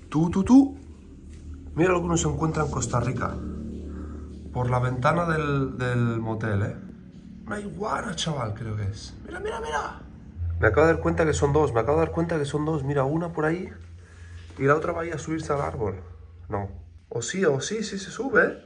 Tú. Mira lo que uno se encuentra en Costa Rica. Por la ventana del motel, ¿eh? Una iguana, chaval, creo que es. Mira. Me acabo de dar cuenta que son dos, Mira, una por ahí y la otra va ahí a subirse al árbol. No. O sí, se sube, ¿eh?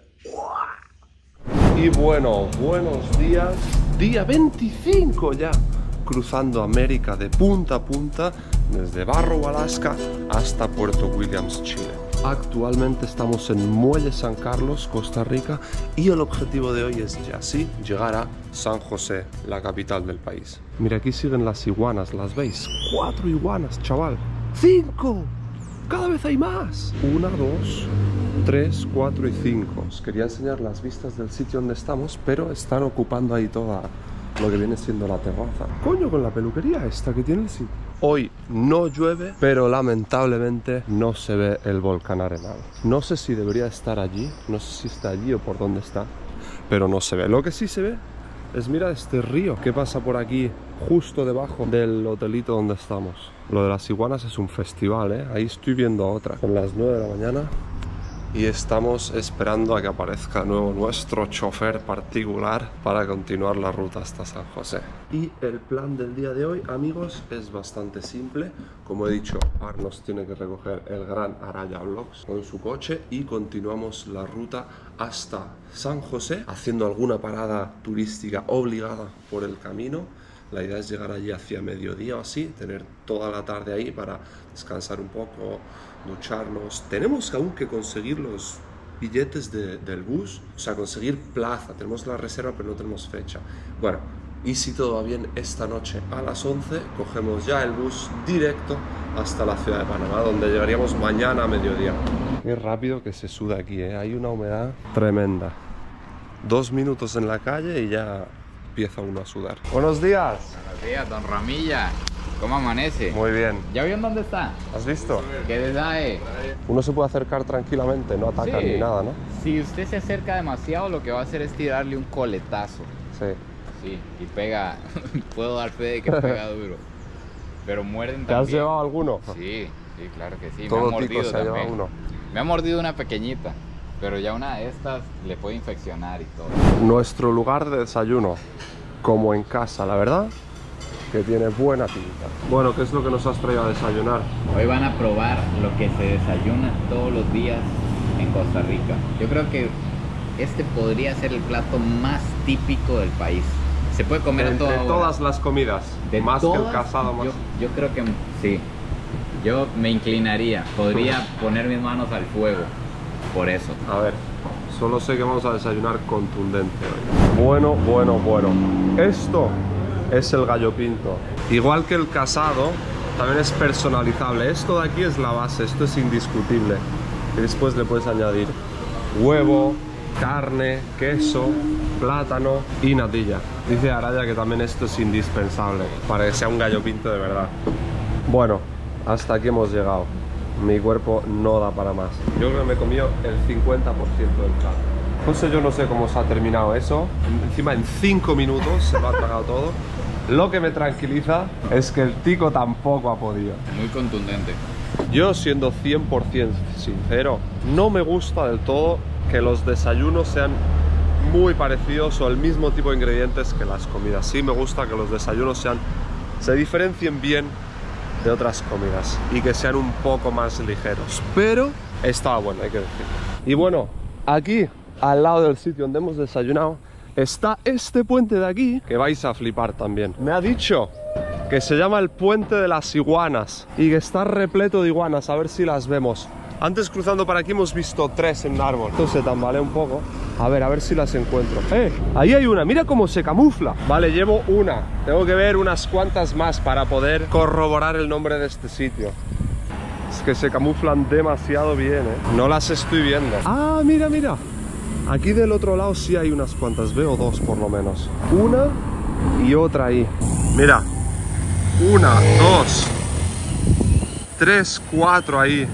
Y bueno, buenos días. Día 25 ya. Cruzando América de punta a punta, desde Barrow, Alaska, hasta Puerto Williams, Chile. Actualmente estamos en Muelle San Carlos, Costa Rica, y el objetivo de hoy es ya sí llegar a San José, la capital del país. Mira, aquí siguen las iguanas, ¿las veis? 4 iguanas, chaval. 5. Cada vez hay más. 1, 2, 3, 4 y 5. Os quería enseñar las vistas del sitio donde estamos, pero están ocupando ahí toda lo que viene siendo la terraza. Coño, con la peluquería esta que tiene el sitio. Hoy no llueve, pero lamentablemente no se ve el volcán Arenal. No sé si debería estar allí, no sé si está allí o por dónde está, pero no se ve. Lo que sí se ve es, mira, este río que pasa por aquí, justo debajo del hotelito donde estamos. Lo de las iguanas es un festival, ¿eh? Ahí estoy viendo a otra. Son las 9 de la mañana y estamos esperando a que aparezca de nuevo nuestro chofer particular para continuar la ruta hasta San José. Y el plan del día de hoy, amigos, es bastante simple. Como he dicho, Ar nos tiene que recoger el gran Araya Vlogs con su coche y continuamos la ruta hasta San José, haciendo alguna parada turística obligada por el camino. La idea es llegar allí hacia mediodía o así, tener toda la tarde ahí para descansar un poco, ducharnos. Tenemos aún que conseguir los billetes del bus, o sea, conseguir plaza. Tenemos la reserva, pero no tenemos fecha. Bueno, y si todo va bien, esta noche a las 11 cogemos ya el bus directo hasta la ciudad de Panamá, donde llegaríamos mañana a mediodía. Qué rápido que se suda aquí, ¿eh? Hay una humedad tremenda. 2 minutos en la calle y ya empieza uno a sudar. Buenos días. Buenos días, don Ramilla. ¿Cómo amanece? Muy bien. ¿Ya vio en dónde está? ¿Has visto? ¿Qué desde? Uno se puede acercar tranquilamente, no atacar Sí. ni nada, ¿no? Si usted se acerca demasiado, lo que va a hacer es tirarle un coletazo. Sí. Sí, y pega. Puedo dar fe de que pega duro. Pero muerden ¿Te has también. llevado alguno? Sí, claro que sí. Todo me ha tico mordido se ha llevado también. uno. Me ha mordido una pequeñita, pero ya una de estas le puede infeccionar y todo. Nuestro lugar de desayuno, como en casa, la verdad, que tiene buena pinta. Bueno, ¿qué es lo que nos has traído a desayunar? Hoy van a probar lo que se desayuna todos los días en Costa Rica. Yo creo que este podría ser el plato más típico del país. Se puede comer a De todas las comidas, De más todas, que el casado, más... Yo creo que sí. Yo me inclinaría. Podría poner mis manos al fuego por eso. A ver, solo sé que vamos a desayunar contundente hoy. Bueno. Esto es el gallo pinto. Igual que el casado, también es personalizable. Esto de aquí es la base, esto es indiscutible. Y después le puedes añadir huevo, carne, queso, plátano y natilla. Dice Araya que también esto es indispensable para que sea un gallo pinto de verdad. Bueno, hasta aquí hemos llegado. Mi cuerpo no da para más. Yo creo que me he comido el 50% del plato. Entonces yo no sé cómo se ha terminado eso. Encima en 5 minutos se lo ha tragado todo. Lo que me tranquiliza es que el tico tampoco ha podido. Muy contundente. Yo, siendo 100% sincero, no me gusta del todo que los desayunos sean muy parecidos o el mismo tipo de ingredientes que las comidas. Sí me gusta que los desayunos se diferencien bien de otras comidas y que sean un poco más ligeros, pero estaba bueno, hay que decir. Y bueno, aquí al lado del sitio donde hemos desayunado está este puente de aquí, que vais a flipar también. Me ha dicho que se llama el puente de las iguanas y que está repleto de iguanas, a ver si las vemos. Antes, cruzando por aquí, hemos visto 3 en un árbol. Esto se tambalea un poco. A ver si las encuentro. Ahí hay una, mira cómo se camufla. Vale, llevo una. Tengo que ver unas cuantas más para poder corroborar el nombre de este sitio. Es que se camuflan demasiado bien, ¿eh? No las estoy viendo. Ah, mira. Aquí del otro lado sí hay unas cuantas. Veo 2 por lo menos. Una y otra ahí. Mira. 1, 2, 3, 4 ahí.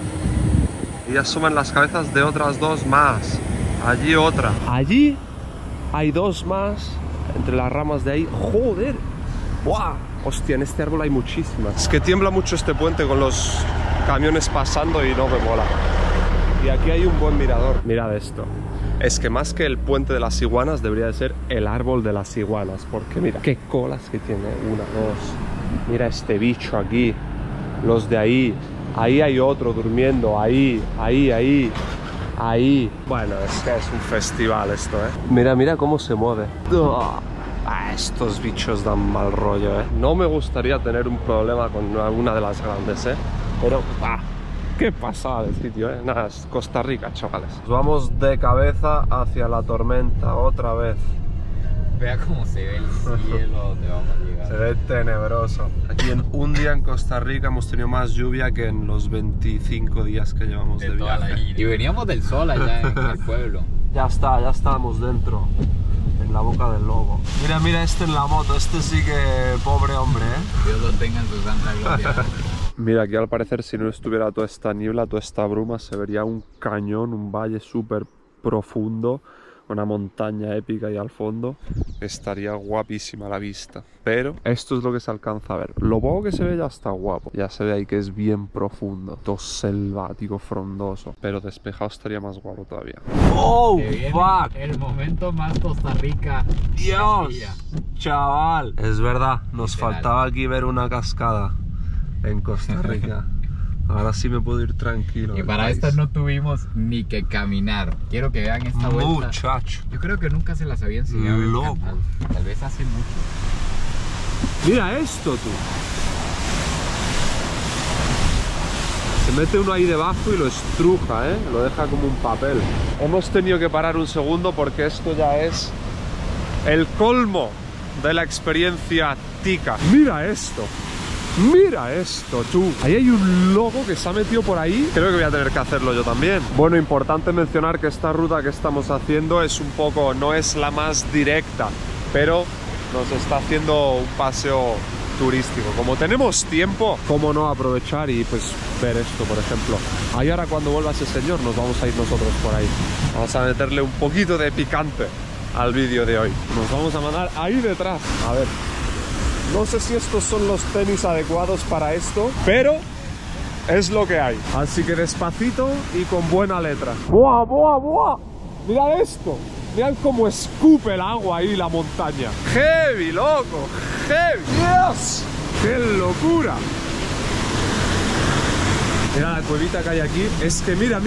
Y asoman las cabezas de otras 2 más. Allí otra. Allí hay 2 más. Entre las ramas de ahí. ¡Joder! ¡Buah! Hostia, en este árbol hay muchísimas. Es que tiembla mucho este puente con los camiones pasando y no me mola. Y aquí hay un buen mirador. Mirad esto. Es que más que el puente de las iguanas debería de ser el árbol de las iguanas. Porque mira, qué colas que tiene. 1, 2. Mira este bicho aquí. Los de ahí. Ahí hay otro durmiendo. Ahí. Bueno, es que es un festival esto, ¿eh? Mira, mira cómo se mueve. Estos bichos dan mal rollo, ¿eh? No me gustaría tener un problema con alguna de las grandes, ¿eh? Pero, qué pasada de sitio, ¿eh? Nada, es Costa Rica, chavales. Nos vamos de cabeza hacia la tormenta otra vez. Vea cómo se ve el cielo donde vamos a llegar. Se ve tenebroso. Aquí en un día en Costa Rica hemos tenido más lluvia que en los 25 días que llevamos de viaje. Y veníamos del sol allá en el pueblo. Ya está, ya estamos dentro. En la boca del lobo. Mira, mira este en la moto. Este sí que pobre hombre, ¿eh? Dios lo tenga en su santa gloria. Mira, aquí al parecer si no estuviera toda esta niebla, toda esta bruma, se vería un cañón, un valle súper profundo, una montaña épica ahí al fondo. Estaría guapísima la vista. Pero esto es lo que se alcanza a ver. Lo poco que se ve ya está guapo. Ya se ve ahí que es bien profundo. Todo selvático, frondoso. Pero despejado estaría más guapo todavía. ¡Oh, fuck! El momento más Costa Rica. ¡Dios! Chaval. Es verdad, nos faltaba aquí ver una cascada en Costa Rica. Ahora sí me puedo ir tranquilo. Y para esta no tuvimos ni que caminar. Quiero que vean esta vuelta. Muchacho. Yo creo que nunca se las había enseñado en el canal. Tal vez hace mucho. Mira esto, tú. Se mete uno ahí debajo y lo estruja, ¿eh? Lo deja como un papel. Hemos tenido que parar un segundo porque esto ya es el colmo de la experiencia tica. Mira esto. Mira esto, tú. Ahí hay un lobo que se ha metido por ahí. Creo que voy a tener que hacerlo yo también. Bueno, importante mencionar que esta ruta que estamos haciendo es un poco, no es la más directa, pero nos está haciendo un paseo turístico. Como tenemos tiempo, ¿cómo no aprovechar y pues ver esto, por ejemplo? Ahí ahora cuando vuelva ese señor nos vamos a ir nosotros por ahí. Vamos a meterle un poquito de picante al vídeo de hoy. Nos vamos a mandar ahí detrás. A ver. No sé si estos son los tenis adecuados para esto, pero es lo que hay. Así que despacito y con buena letra. ¡Buah, buah, buah! Mirad esto. Mirad cómo escupe el agua ahí la montaña. ¡Heavy, loco! ¡Heavy! ¡Dios! ¡Qué locura! Mira la cuevita que hay aquí. Es que mira.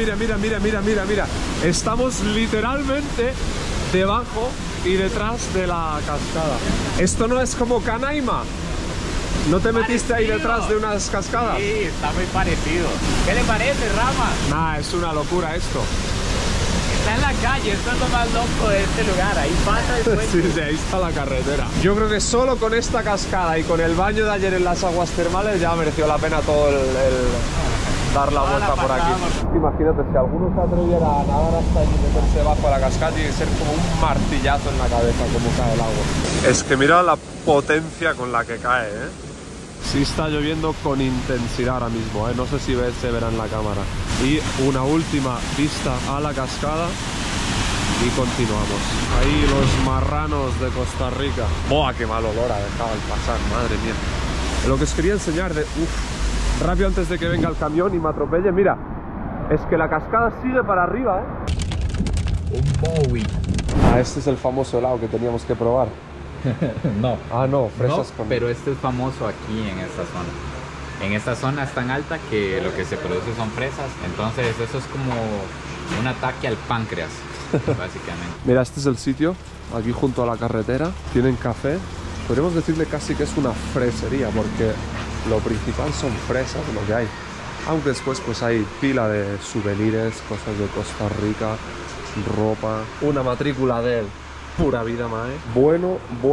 Estamos literalmente debajo y detrás de la cascada. Esto no es como Canaima. ¿No te metiste ahí detrás de unas cascadas? Sí, está muy parecido. ¿Qué le parece, Rama? Nah, es una locura esto. Está en la calle, esto es lo más loco de este lugar. Ahí pasa el puente. Sí, ahí está la carretera. Yo creo que solo con esta cascada y con el baño de ayer en las aguas termales ya mereció la pena todo el dar la vuelta por aquí. Imagínate, si alguno se atreviera a nadar hasta allí y meterse bajo la cascada, tiene que ser como un martillazo en la cabeza, como cae el agua. Es que mira la potencia con la que cae, ¿eh? Sí está lloviendo con intensidad ahora mismo, ¿eh? No sé si se verá en la cámara. Y una última vista a la cascada y continuamos. Ahí los marranos de Costa Rica. ¡Buah, qué mal olor ha dejado el pasar! Madre mía. Lo que os quería enseñar de... rápido antes de que venga el camión y me atropelle, mira, es que la cascada sigue para arriba, ¿eh? Un Bowie. Este es el famoso helado que teníamos que probar. No. Ah, no, fresas no, con... pero este es famoso aquí en esta zona. En esta zona es tan alta que lo que se produce son fresas. Entonces eso es como un ataque al páncreas, básicamente. Mira, este es el sitio, aquí junto a la carretera. Tienen café. Podríamos decirle casi que es una fresería, porque lo principal son fresas, lo que hay. Aunque después pues hay pila de souvenirs, cosas de Costa Rica, ropa, una matrícula de pura vida mae. Bueno.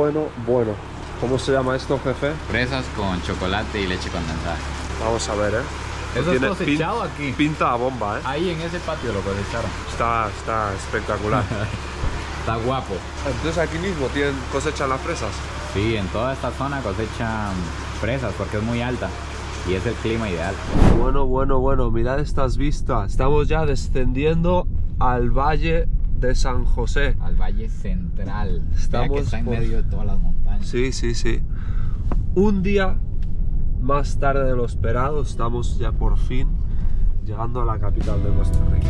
¿Cómo se llama esto, jefe? Fresas con chocolate y leche condensada. Vamos a ver, ¿eh? Eso es cosechado aquí. Pinta a bomba, ¿eh? Ahí en ese patio lo cosecharon. Está espectacular. Está guapo. Entonces aquí mismo cosechan las fresas. Sí, en toda esta zona cosechan fresas porque es muy alta y es el clima ideal. Bueno, mirad estas vistas. Estamos ya descendiendo al Valle de San José. Al Valle Central. Estamos que está en medio de todas las montañas. Sí. Un día más tarde de lo esperado, estamos ya por fin llegando a la capital de Costa Rica.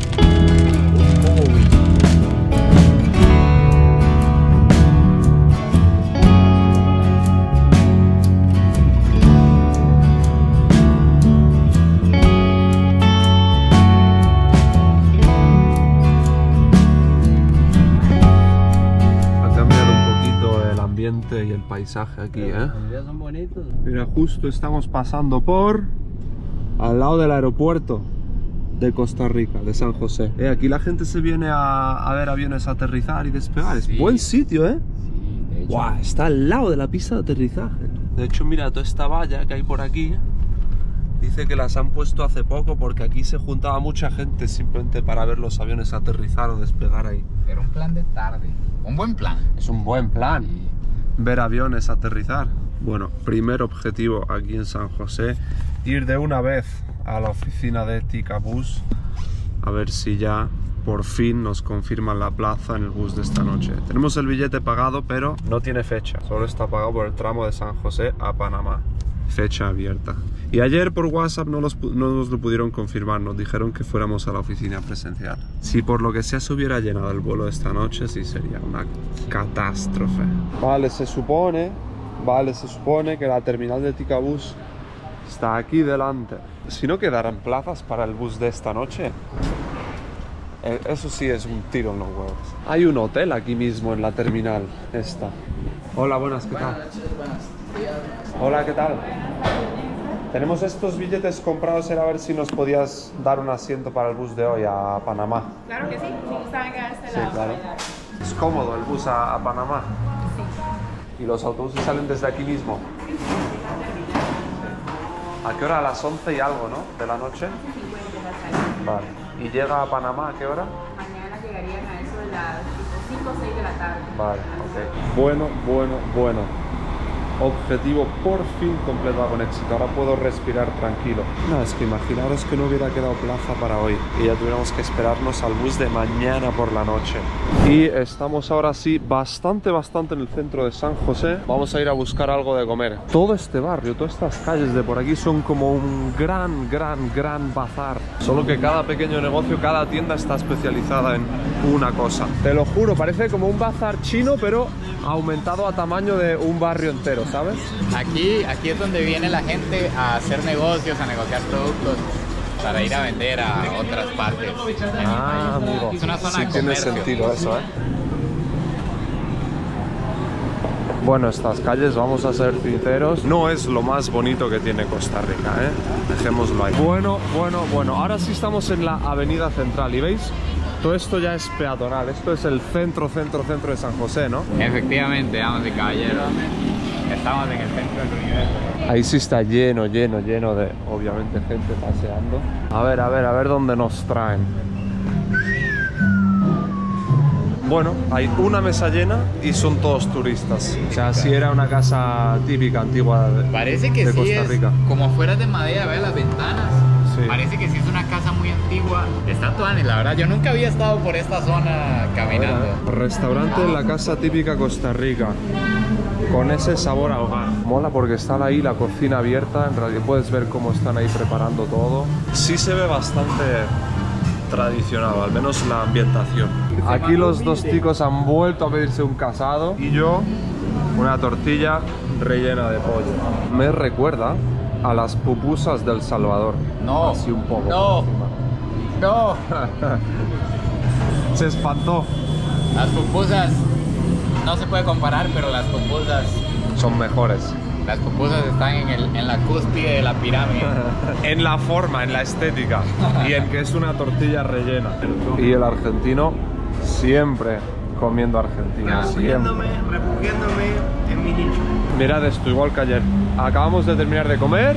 Y el paisaje aquí, Los días son bonitos. Mira, justo estamos pasando por al lado del aeropuerto de Costa Rica, de San José. Aquí la gente se viene a ver aviones aterrizar y despegar. Sí. Es buen sitio, ¿eh? Sí, de hecho. Wow, está al lado de la pista de aterrizaje. De hecho, mira, toda esta valla que hay por aquí, dice que las han puesto hace poco porque aquí se juntaba mucha gente simplemente para ver los aviones aterrizar o despegar ahí. Era un plan de tarde. Un buen plan. Es un buen plan. Sí. Ver aviones aterrizar. Bueno, primer objetivo aquí en San José, ir de una vez a la oficina de Ticabús a ver si ya por fin nos confirman la plaza en el bus de esta noche. Tenemos el billete pagado, pero no tiene fecha, solo está pagado por el tramo de San José a Panamá. Fecha abierta. Y ayer por WhatsApp no nos lo pudieron confirmar, nos dijeron que fuéramos a la oficina presencial. Si por lo que sea se hubiera llenado el vuelo esta noche, sí sería una catástrofe. Vale, se supone que la terminal de Ticabús está aquí delante. Si no quedaran plazas para el bus de esta noche, eso sí es un tiro en los huevos. Hay un hotel aquí mismo en la terminal esta. Hola, buenas, ¿qué tal? Buenas noches, buenos días. Hola, ¿qué tal? Tenemos estos billetes comprados, era a ver si nos podías dar un asiento para el bus de hoy a Panamá. Claro que sí, si gusta venga a este Sí, lado. claro. Es cómodo el bus a Panamá. Sí. ¿Y los autobuses salen desde aquí mismo? ¿A qué hora? A las 11 y algo, ¿no? De la noche. 50 Vale. ¿Y llega a Panamá a qué hora? Mañana llegarían a eso de las 5 o 6 de la tarde. Vale, ok. Bueno. Objetivo por fin completado con éxito. Ahora puedo respirar tranquilo. No, es que imaginaros que no hubiera quedado plaza para hoy y ya tuviéramos que esperarnos al bus de mañana por la noche. Y estamos ahora sí bastante en el centro de San José. Vamos a ir a buscar algo de comer. Todo este barrio, todas estas calles de por aquí son como un gran bazar. Solo que cada pequeño negocio, cada tienda está especializada en una cosa. Te lo juro, parece como un bazar chino, pero aumentado a tamaño de un barrio entero, ¿sabes? Aquí es donde viene la gente a hacer negocios, a negociar productos para ir a vender a otras partes. Ah, amigo. Es una zona sí de tiene comercio. sentido eso, ¿eh? Bueno, estas calles, vamos a ser sinceros, no es lo más bonito que tiene Costa Rica, ¿eh? Dejémoslo ahí. Bueno. Ahora sí estamos en la avenida central y ¿veis? Todo esto ya es peatonal. Esto es el centro de San José, ¿no? Efectivamente, damas y caballeros, estamos en el centro del universo. Ahí sí está lleno de, obviamente, gente paseando. A ver dónde nos traen. Bueno, hay una mesa llena y son todos turistas. O sea, si era una casa típica, antigua Parece que de sí Costa es Rica. como fuera de madera, ve las ventanas. Sí. Parece que sí es una casa muy antigua. Está tuanis, la verdad. Yo nunca había estado por esta zona caminando. Restaurante en la casa típica Costa Rica, con ese sabor a hogar. Mola porque está ahí la cocina abierta, en realidad puedes ver cómo están ahí preparando todo. Sí se ve bastante tradicional, al menos la ambientación. Aquí los dos chicos han vuelto a pedirse un casado y yo una tortilla rellena de pollo. Me recuerda a las pupusas del Salvador. No, así un poco. no. Se espantó. Las pupusas no se puede comparar, pero las pupusas Son mejores. Las pupusas están en la cúspide de la pirámide. En la forma, en la estética y en que es una tortilla rellena. Y el argentino siempre comiendo argentino. Refugiándome en mi nicho. Mirad esto, igual que ayer. Acabamos de terminar de comer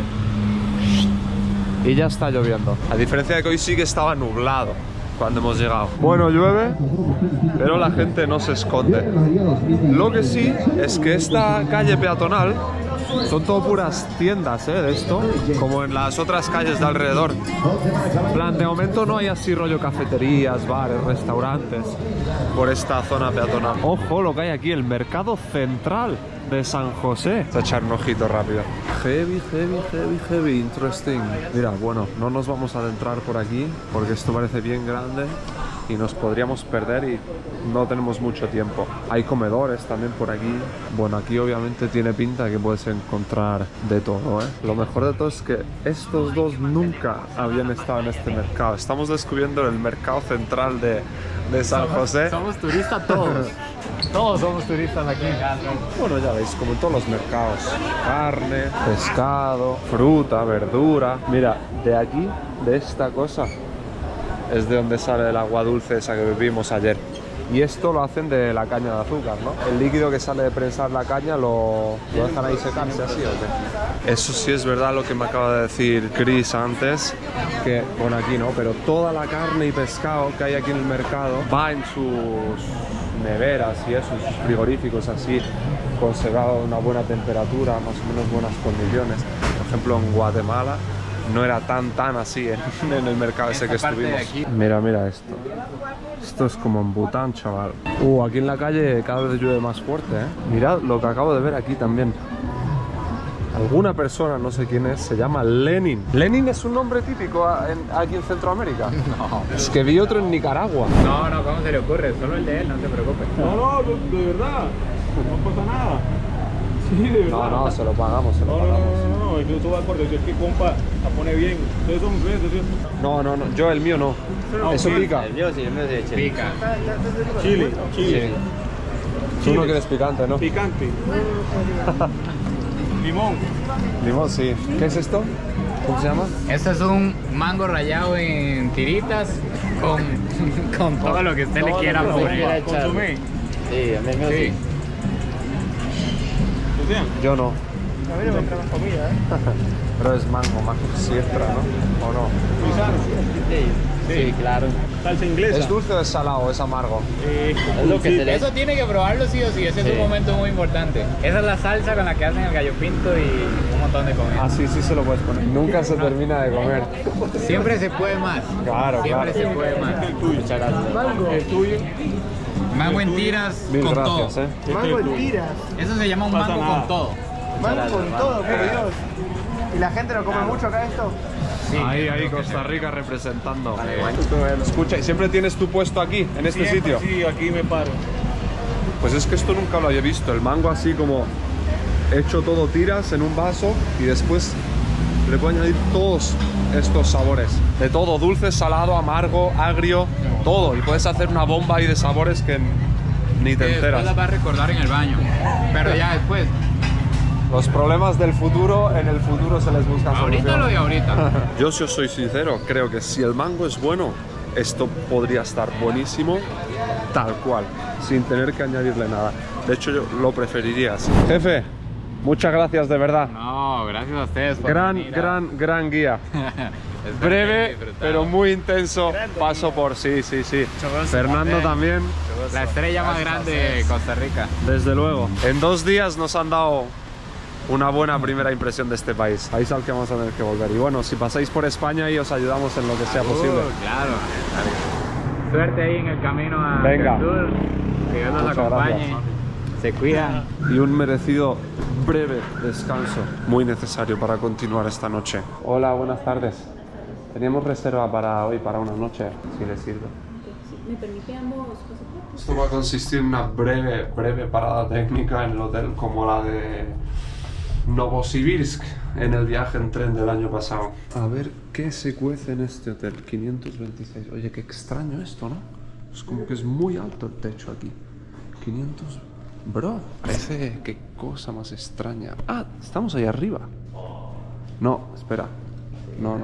y ya está lloviendo. A diferencia de que hoy sí que estaba nublado cuando hemos llegado. Bueno, llueve, pero la gente no se esconde. Lo que sí es que esta calle peatonal Son todo puras tiendas, de esto, como en las otras calles de alrededor. En plan, de momento no hay así rollo cafeterías, bares, restaurantes por esta zona peatonal. Ojo lo que hay aquí, el mercado central de San José. Vamos a echar un ojito rápido. Heavy, interesting. Mira, bueno, no nos vamos a adentrar por aquí porque esto parece bien grande y nos podríamos perder y no tenemos mucho tiempo. Hay comedores también por aquí. Bueno, aquí obviamente tiene pinta que puedes encontrar de todo, Lo mejor de todo es que estos dos nunca habían estado en este mercado. Estamos descubriendo el mercado central de San José. Somos turistas todos. Todos somos turistas aquí. Bueno, ya veis, como en todos los mercados. Carne, pescado, fruta, verdura. Mira, de aquí, de esta cosa, es de donde sale el agua dulce esa que bebimos ayer. Y esto lo hacen de la caña de azúcar, ¿no? El líquido que sale de prensar la caña lo dejan ahí secarse así, ¿o qué? Eso sí es verdad lo que me acaba de decir Chris antes, que, bueno, aquí no, pero toda la carne y pescado que hay aquí en el mercado va en sus neveras y eso, en sus frigoríficos así, conservado a una buena temperatura, más o menos buenas condiciones. Por ejemplo, en Guatemala no era tan así en el mercado ese que estuvimos. Mira esto. Esto es como en Bután, chaval. Aquí en la calle cada vez llueve más fuerte, Mirad lo que acabo de ver aquí también. Alguna persona, no sé quién es, se llama Lenin. ¿Lenin es un nombre típico aquí en Centroamérica? No. Es que vi otro en Nicaragua. No, ¿cómo se le ocurre? Solo el de él, no se preocupe. No, de verdad. No pasa nada. Sí, de verdad. No, se lo pagamos, No, incluso va por decir que compa la pone bien. Ustedes son ingleses, ¿cierto? No, yo el mío no. Eso pica. El mío sí de chile. Pica. Chile. Sí. Tú no quieres picante, ¿no? Picante. Limón, sí. ¿Qué es esto? ¿Cómo se llama? Este es un mango rallado en tiritas con todo lo que usted le quiera poner. Consumé. Sí, a mí me Yo no. A mí no me entra más comida, Pero es mango siestra, ¿no? ¿O no? Muy sano. Sí, claro. Salsa inglesa. ¿Es dulce o es salado o es amargo? Es lo que Eso tiene que probarlo sí o sí, ese es un momento muy importante. Esa es la salsa con la que hacen el gallo pinto y un montón de comida. Ah, sí se lo puedes poner. Nunca se termina de comer. Siempre se puede más. Claro, Siempre se puede más. Muchas gracias. El tuyo. Mango en tiras Mil con gracias, todo. Mango en tiras. Eso se llama un Pasa mango nada. con todo. Mango con todo, por Dios. ¿Y la gente lo come mucho acá esto? Sí, Ahí, Costa Rica representando. Escucha, ¿y siempre tienes tu puesto aquí, en este Siempre, sitio? Sí, aquí me paro. Pues es que esto nunca lo había visto. El mango así como hecho todo tiras en un vaso y después le puedo añadir todos estos sabores. De todo, dulce, salado, amargo, agrio, todo. Y puedes hacer una bomba ahí de sabores que ni te después enteras. la vas a recordar en el baño. Pero ya después. Los problemas del futuro, en el futuro se les busca Ahorita solución. lo de ahorita. Yo, si os soy sincero, creo que si el mango es bueno, esto podría estar buenísimo tal cual, sin tener que añadirle nada. De hecho, yo lo preferiría así. Jefe, muchas gracias de verdad. No, gracias a ustedes por venir a- Gran guía. Espero Breve, que disfrutaron. pero muy intenso. Paso por sí. Fernando también. La estrella más grande de Costa Rica. Desde luego. En 2 días nos han dado una buena primera impresión de este país. Ahí sabes que vamos a tener que volver. Y bueno, si pasáis por España y os ayudamos en lo que sea posible. Claro. Suerte ahí en el camino a Venga. Tour. Que Dios nos Muchas acompañe. gracias. Se cuidan. Y un merecido breve descanso, muy necesario para continuar esta noche. Hola, buenas tardes. Teníamos reserva para hoy, para una noche, si les sirve. ¿Me permite ambos pasaportes? Esto va a consistir en una breve parada técnica en el hotel como la de Novosibirsk en el viaje en tren del año pasado. A ver qué se cuece en este hotel. 526. Oye, qué extraño esto, ¿no? Es como que es muy alto el techo aquí. 500... Bro, parece qué cosa más extraña. Ah, estamos ahí arriba. No, espera. No.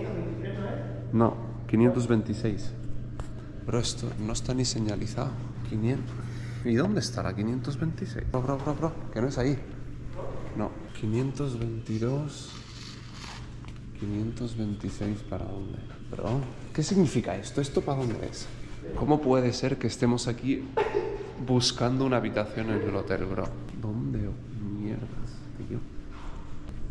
No, 526. Bro, esto no está ni señalizado. 500. ¿Y dónde estará 526? Bro, que no es ahí. No, 522. 526, ¿para dónde? Bro, ¿qué significa esto? ¿Esto para dónde es? ¿Cómo puede ser que estemos aquí buscando una habitación en el hotel, bro? ¿Dónde mierdas, tío?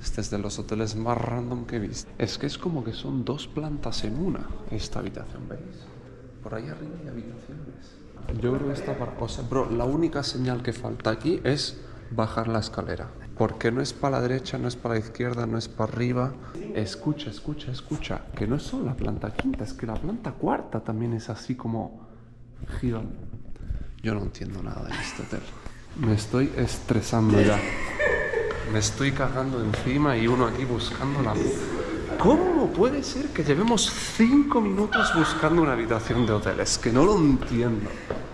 Este es de los hoteles más random que he visto. Es que es como que son 2 plantas en una, esta habitación, ¿veis? Por ahí arriba hay habitaciones. Yo creo que está para... O sea, bro, la única señal que falta aquí es bajar la escalera. Porque no es para la derecha, no es para la izquierda, no es para arriba. Escucha, escucha, escucha. Que no es solo la planta quinta, es que la planta cuarta también es así como gigante. Yo no entiendo nada de este hotel. Me estoy estresando ya. Me estoy cagando encima y uno aquí buscando la... ¿Cómo puede ser que llevemos 5 minutos buscando una habitación de hotel? Es que no lo entiendo.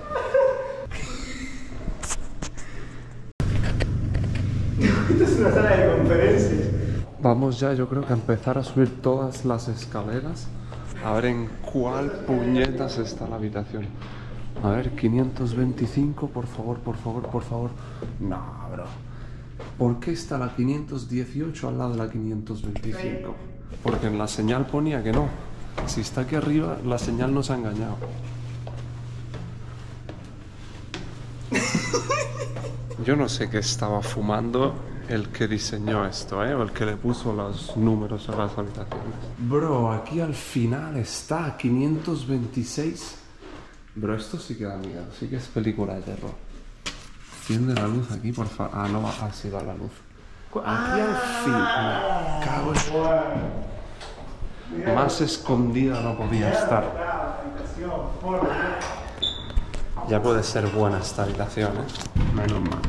Es una sala de conferencias. Vamos ya, yo creo que a empezar a subir todas las escaleras. A ver en cuál puñetas está la habitación. A ver, 525, por favor, por favor, por favor. No, bro. ¿Por qué está la 518 al lado de la 525? Porque en la señal ponía que no. Si está aquí arriba, la señal nos ha engañado. Yo no sé qué estaba fumando el que diseñó esto, o el que le puso los números a las habitaciones. Bro, aquí al final está 526. Bro, esto sí que da miedo, sí que es película de terror. Enciende la luz aquí, por favor. Ah, no, ha sido la luz. Aquí al final. Me cago en... Más escondida no podía estar. Ya puede ser buena esta habitación, Menos mal.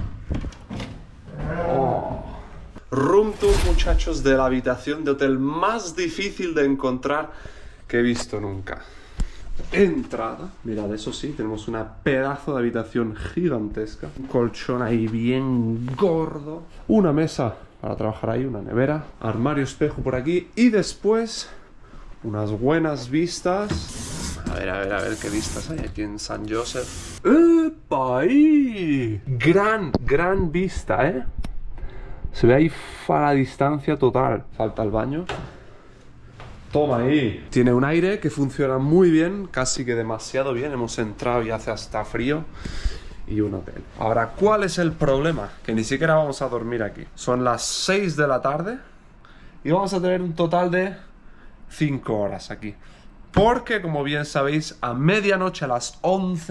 Oh. Room tour, muchachos, de la habitación de hotel más difícil de encontrar que he visto nunca. Entrada, mirad, eso sí, tenemos una pedazo de habitación gigantesca. Un colchón ahí bien gordo. Una mesa para trabajar ahí, una nevera. Armario espejo por aquí. Y después, unas buenas vistas. A ver qué vistas hay aquí en San Joseph. ¡Epa! Ahí! Gran vista, Se ve ahí a la distancia total. Falta el baño. Toma ahí. Tiene un aire que funciona muy bien, casi que demasiado bien. Hemos entrado y hace hasta frío. Y un hotel. Ahora, ¿cuál es el problema? Que ni siquiera vamos a dormir aquí. Son las 6 de la tarde y vamos a tener un total de 5 horas aquí. Porque, como bien sabéis, a medianoche, a las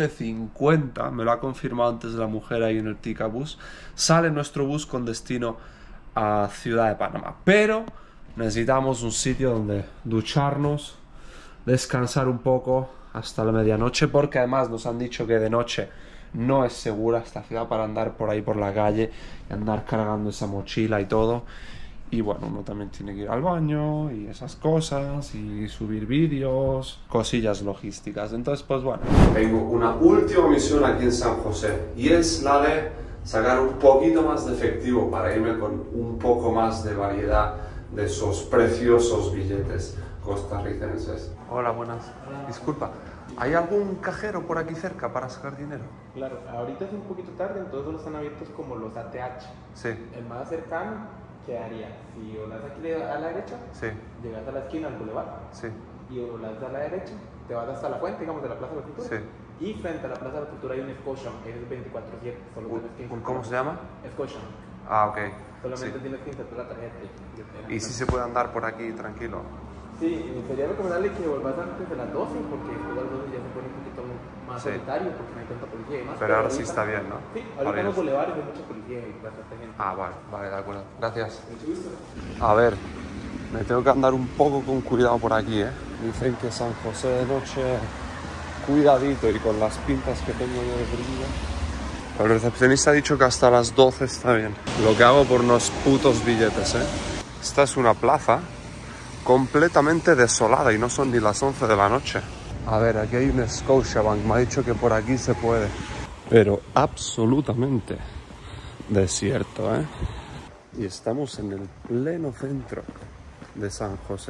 11:50, me lo ha confirmado antes la mujer ahí en el Tica Bus, sale nuestro bus con destino a Ciudad de Panamá. Pero necesitamos un sitio donde ducharnos, descansar un poco hasta la medianoche, porque además nos han dicho que de noche no es segura esta ciudad para andar por ahí por la calle y andar cargando esa mochila y todo. Y bueno, uno también tiene que ir al baño y esas cosas y subir vídeos, cosillas logísticas. Entonces, pues bueno. Tengo una última misión aquí en San José y es la de sacar un poquito más de efectivo para irme con un poco más de variedad de esos preciosos billetes costarricenses. Hola, buenas. Disculpa, ¿hay algún cajero por aquí cerca para sacar dinero? Claro, ahorita es un poquito tarde, entonces solo están abiertos como los ATH. Sí. El más cercano quedaría, si volas aquí a la derecha, Sí. llegas a la esquina del boulevard, Sí. y volas a la derecha, te vas hasta la fuente, digamos, de la Plaza de la Cultura. Sí. Y frente a la Plaza de la Cultura hay un Scotian, que es 24/7. Solo tienes que ¿Cómo se llama? Scotian. Ah, ok. Solamente Sí. tienes que insertar la tarjeta. ¿Y si se puede andar por aquí tranquilo? Sí, sería recomendable que volvás antes de las 12, porque después de las 12 ya se pone un poquito más Sí. solitario, porque no hay tanta policía y demás. Pero ahora sí está bien, ¿no? Sí, Vale. ahorita en los bulevares hay mucha policía y bastante gente. Ah, vale, de acuerdo. Gracias. Mucho gusto. A ver, me tengo que andar un poco con cuidado por aquí, Dicen que San José de noche, cuidadito, y con las pintas que tengo yo de brillo. El recepcionista ha dicho que hasta las 12 está bien. Lo que hago por unos putos billetes, Esta es una plaza completamente desolada y no son ni las 11 de la noche. A ver, aquí hay un Scotiabank, me ha dicho que por aquí se puede. Pero absolutamente desierto, Y estamos en el pleno centro de San José.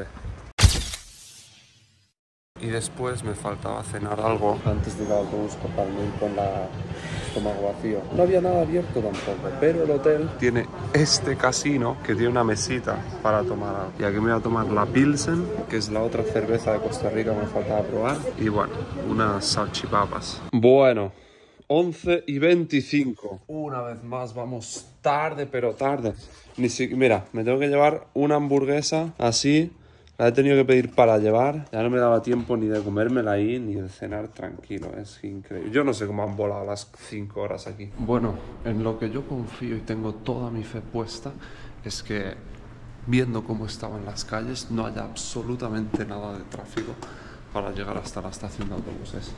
Y después me faltaba cenar algo antes de ir al autobús para no ir con el estómago vacío. No había nada abierto tampoco, pero el hotel tiene este casino que tiene una mesita para tomar algo. Y aquí me voy a tomar la Pilsen, que es la otra cerveza de Costa Rica que me faltaba probar. Y bueno, unas salchipapas. Bueno, 11:25. Una vez más vamos tarde, pero tarde. Mira, me tengo que llevar una hamburguesa así. La he tenido que pedir para llevar. Ya no me daba tiempo ni de comérmela ahí, ni de cenar tranquilo. Es increíble. Yo no sé cómo han volado las 5 horas aquí. Bueno, en lo que yo confío y tengo toda mi fe puesta es que, viendo cómo estaban las calles, no haya absolutamente nada de tráfico para llegar hasta la estación de autobuses.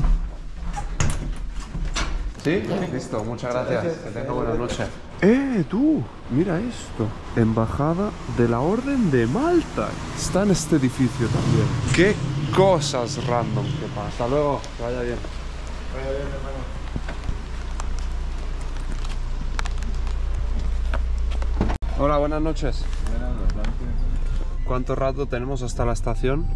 ¿Sí? Listo, muchas gracias. Que tenga buena noche. Tú, mira esto. Embajada de la Orden de Malta. Está en este edificio también. Qué cosas random que pasan. Hasta luego, que vaya bien. Vaya bien, hermano. Hola, buenas noches. ¿Cuánto rato tenemos hasta la estación?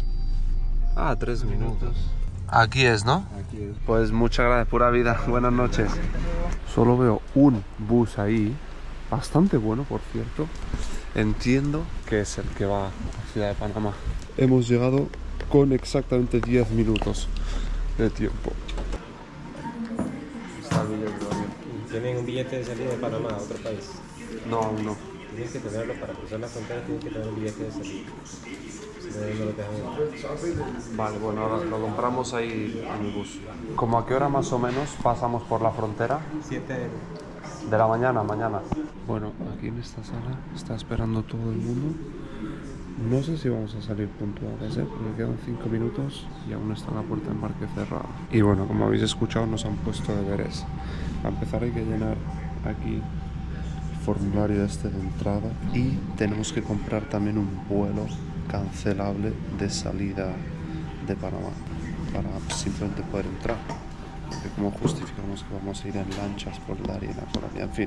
3 minutos. Aquí es, ¿no? Aquí es. Pues muchas gracias, pura vida. Buenas noches. Solo veo un bus ahí, bastante bueno, por cierto. Entiendo que es el que va a la ciudad de Panamá. Hemos llegado con exactamente 10 minutos de tiempo. Está el billete todavía. ¿Tienen un billete de salida de Panamá a otro país? No, aún no. Tienes que tenerlo para cruzar la frontera, tienes que tener un billete de salida. Si no, no lo dejan entrar. Vale, bueno, ahora lo compramos ahí en el bus. ¿Cómo a qué hora más o menos pasamos por la frontera? 7 De la mañana. Bueno, aquí en esta sala está esperando todo el mundo. No sé si vamos a salir puntuales, porque quedan 5 minutos y aún está la puerta de embarque cerrada. Y bueno, como habéis escuchado, nos han puesto deberes. Para empezar hay que llenar aquí el formulario este de entrada y tenemos que comprar también un vuelo cancelable de salida de Panamá para simplemente poder entrar. Porque como justificamos que vamos a ir en lanchas por el área y la colonia, en fin.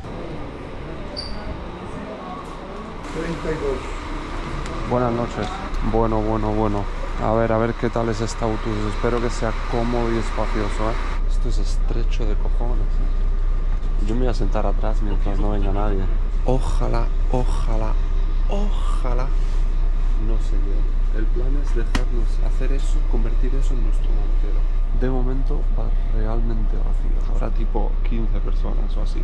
32. Buenas noches. Bueno. A ver qué tal es este autobús. Espero que sea cómodo y espacioso, Esto es estrecho de cojones, Yo me voy a sentar atrás mientras no venga nadie. Ojalá no se lleve. El plan es dejarnos hacer eso, convertir eso en nuestro maletero. De momento va realmente vacío. Habrá tipo 15 personas o así.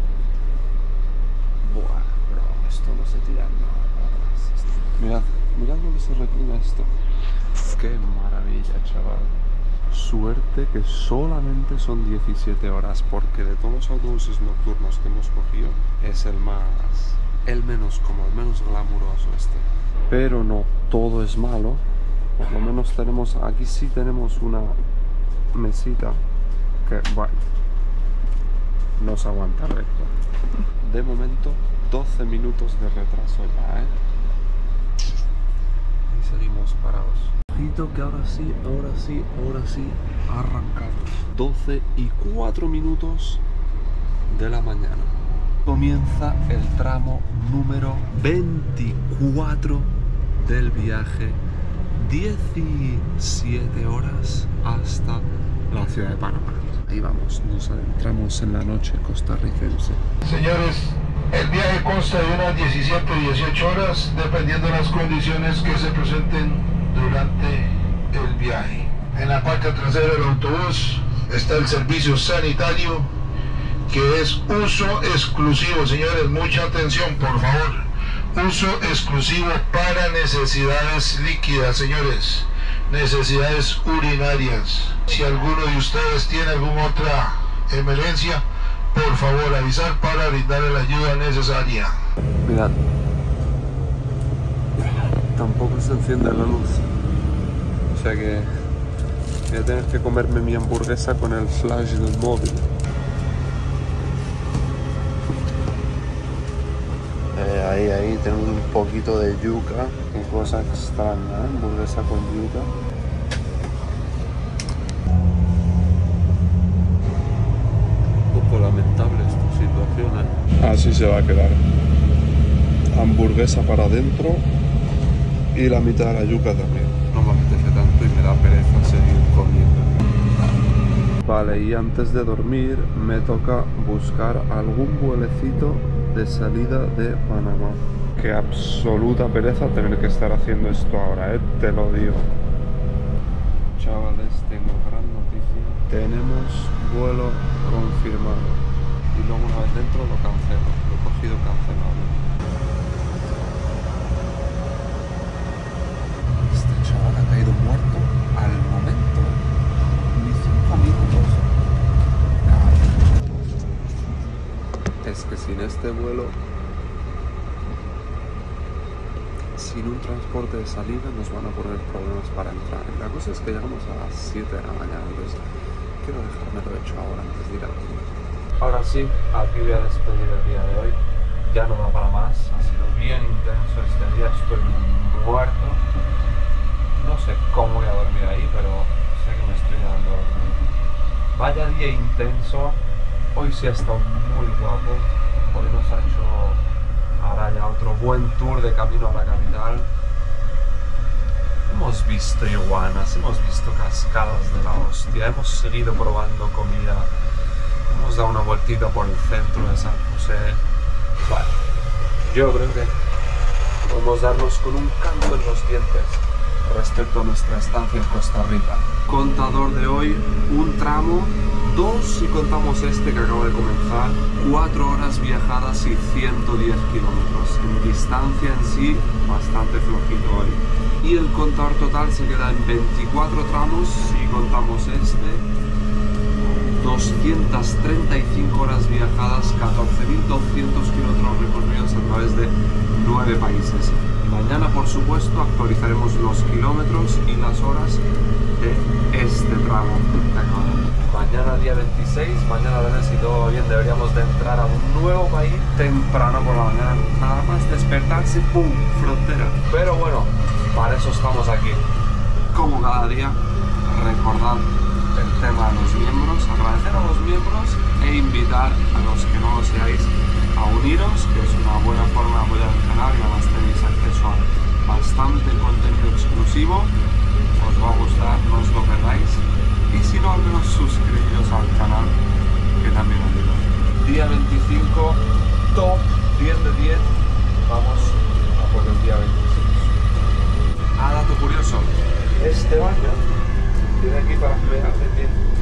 Buah, bro, esto no se tira nada para atrás. Mirad cómo se reclina esto. Qué maravilla, chaval. Suerte que solamente son 17 horas, porque de todos los autobuses nocturnos que hemos cogido es el menos cómodo, el menos glamuroso este. Pero no todo es malo. Por lo menos aquí sí tenemos una mesita que, bueno, nos aguanta recto. De momento 12 minutos de retraso ya, Y seguimos parados. Ojito que ahora sí arrancamos. 12:04 de la mañana. Comienza el tramo número 24 del viaje. 17 horas hasta la ciudad de Panamá. Ahí vamos, nos adentramos en la noche costarricense. Señores, el viaje consta de unas 17 o 18 horas, dependiendo de las condiciones que se presenten durante el viaje. En la parte trasera del autobús está el servicio sanitario, que es uso exclusivo, señores, mucha atención, por favor. Uso exclusivo para necesidades líquidas, señores, necesidades urinarias. Si alguno de ustedes tiene alguna otra emergencia, por favor avisar para brindarle la ayuda necesaria. Mirad, tampoco se enciende la luz, o sea que voy a tener que comerme mi hamburguesa con el flash del móvil. Ahí tengo un poquito de yuca, qué cosa extraña, hamburguesa con yuca. Un poco lamentable esta situación, Así se va a quedar. Hamburguesa para adentro y la mitad de la yuca también. No me apetece tanto y me da pereza seguir comiendo. Vale, y antes de dormir me toca buscar algún vuelecito de salida de Panamá. Qué absoluta pereza tener que estar haciendo esto ahora, te lo digo. Chavales, tengo gran noticia. Tenemos vuelo confirmado. Y luego una vez dentro lo cancelo. Lo he cogido cancelado. Este chaval ha caído muerto al momento. Ni 5 minutos. Es que sin este vuelo, sin un transporte de salida, nos van a poner problemas para entrar. La cosa es que llegamos a las 7 de la mañana, entonces quiero dejármelo hecho ahora antes de ir a dormir. Ahora sí, aquí voy a despedir el día de hoy. Ya no da para más, ha sido bien intenso este día, estoy muerto. No sé cómo voy a dormir ahí, pero sé que me estoy dando a dormir. Vaya día intenso. Hoy sí ha estado muy guapo. Hoy nos ha hecho ahora ya otro buen tour de camino a la capital. Hemos visto iguanas, hemos visto cascadas de la hostia, hemos seguido probando comida, hemos dado una vueltita por el centro de San José. Bueno, yo creo que podemos darnos con un canto en los dientes respecto a nuestra estancia en Costa Rica. Contador de hoy, un tramo, 2 si contamos este que acaba de comenzar, 4 horas viajadas y 110 kilómetros. En distancia en sí, bastante flojito hoy. Y el contador total se queda en 24 tramos si contamos este, 235 horas viajadas, 14.200 kilómetros recorridos a través de 9 países. Mañana, por supuesto, actualizaremos los kilómetros y las horas de este tramo. Mañana, día 26, mañana además, si todo va bien, deberíamos de entrar a un nuevo país temprano por la mañana. Nada más despertarse, ¡pum!, frontera. Pero bueno, para eso estamos aquí. Como cada día, recordad el tema de los miembros, agradecer a los miembros e invitar a los que no lo seáis a uniros, que es una buena forma de apoyar el canal y además tenéis acceso a bastante contenido exclusivo. Os va a gustar, no os lo perdáis. Y si no, al menos suscribiros al canal, que también ayuda. Día 25, top 10 de 10. Vamos a por el día 26. Dato curioso, este baño tiene aquí para que me hacen bien